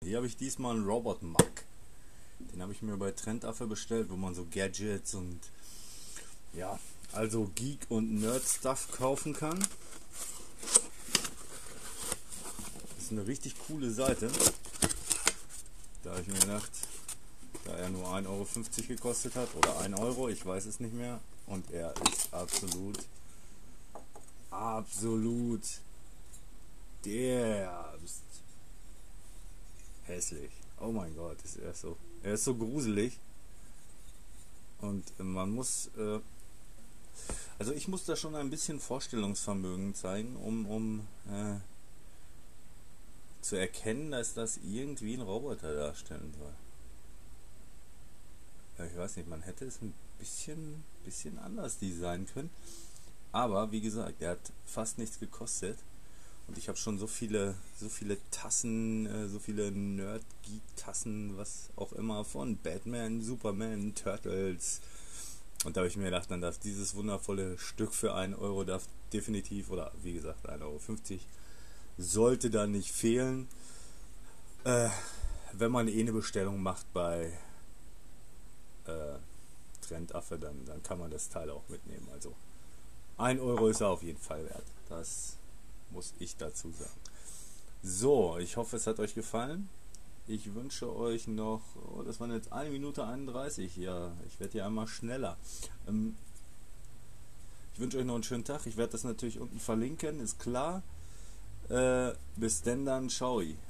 Hier habe ich diesmal einen Robot Mug. Den habe ich mir bei Trendaffe bestellt, wo man so Gadgets und ja, also Geek und Nerd Stuff kaufen kann. Das ist eine richtig coole Seite. Da habe ich mir gedacht, da er nur 1,50 € gekostet hat oder 1 Euro, ich weiß es nicht mehr, und er ist absolut derbst hässlich. Oh mein Gott, er ist so gruselig, und man muss also ich muss da schon ein bisschen Vorstellungsvermögen zeigen, um zu erkennen, dass das irgendwie ein Roboter darstellen soll. Ja, ich weiß nicht, man hätte es ein bisschen anders designen können. Aber wie gesagt, er hat fast nichts gekostet. Und ich habe schon so viele Tassen, so viele Nerd-Geek-Tassen, was auch immer, von Batman, Superman, Turtles. Und da habe ich mir gedacht, dann darf dieses wundervolle Stück für 1 Euro darf definitiv, oder wie gesagt 1,50 € sollte da nicht fehlen. Wenn man eine Bestellung macht bei Trendaffe, dann kann man das Teil auch mitnehmen. Also 1 Euro ist er auf jeden Fall wert. Das muss ich dazu sagen. So, ich hoffe, es hat euch gefallen. Ich wünsche euch noch, das waren jetzt 1 Minute 31. Ja, ich werde hier einmal schneller. Ich wünsche euch noch einen schönen Tag. Ich werde das natürlich unten verlinken, ist klar. Bis denn dann, ciao.